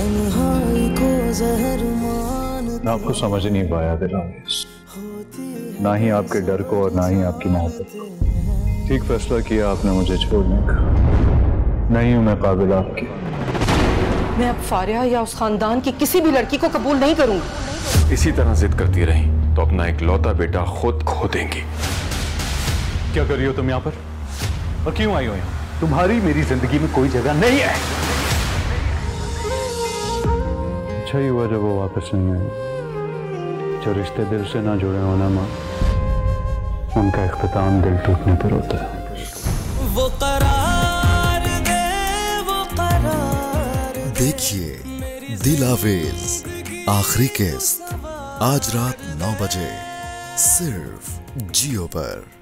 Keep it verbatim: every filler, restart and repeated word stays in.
तन्हाई को जहर मान मैं आपको समझ नहीं पाया दिलावेज, ना ही आपके डर को और ना ही आपकी मोहब्बत को। ठीक फैसला किया आपने मुझे छोड़ने का, नहीं हूं मैं काबिल आपकी। मैं अब फारिया या उस खानदान की किसी भी लड़की को कबूल नहीं करूंगी। इसी तरह जिद करती रही तो अपना एक लौता बेटा खुद खो देंगी। क्या कर रही हो तुम यहाँ पर और क्यों आई हो यहाँ? तुम्हारी मेरी जिंदगी में कोई जगह नहीं है। अच्छा ही हुआ जब वो वापस नहीं आए। जो रिश्ते दिल से ना जुड़े हो ना माँ, उनका इख्तिताम दिल टूटने पर होता है। वो करार दे, वो करार दे। देखिए दिलावेज आखिरी किस्त आज रात नौ बजे सिर्फ जियो पर।